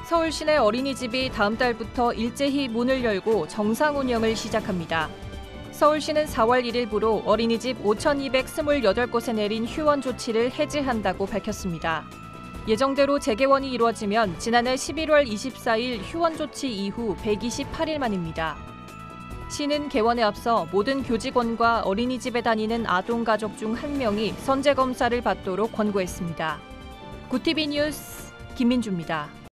서울 시내 어린이집이 다음 달부터 일제히 문을 열고 정상 운영을 시작합니다. 서울시는 4월 1일부로 어린이집 5,228곳에 내린 휴원 조치를 해제한다고 밝혔습니다. 예정대로 재개원이 이루어지면 지난해 11월 24일 휴원 조치 이후 128일 만입니다. 시는 개원에 앞서 모든 교직원과 어린이집에 다니는 아동 가족 중 1명이 선제 검사를 받도록 권고했습니다. 구티비 뉴스 김민주입니다.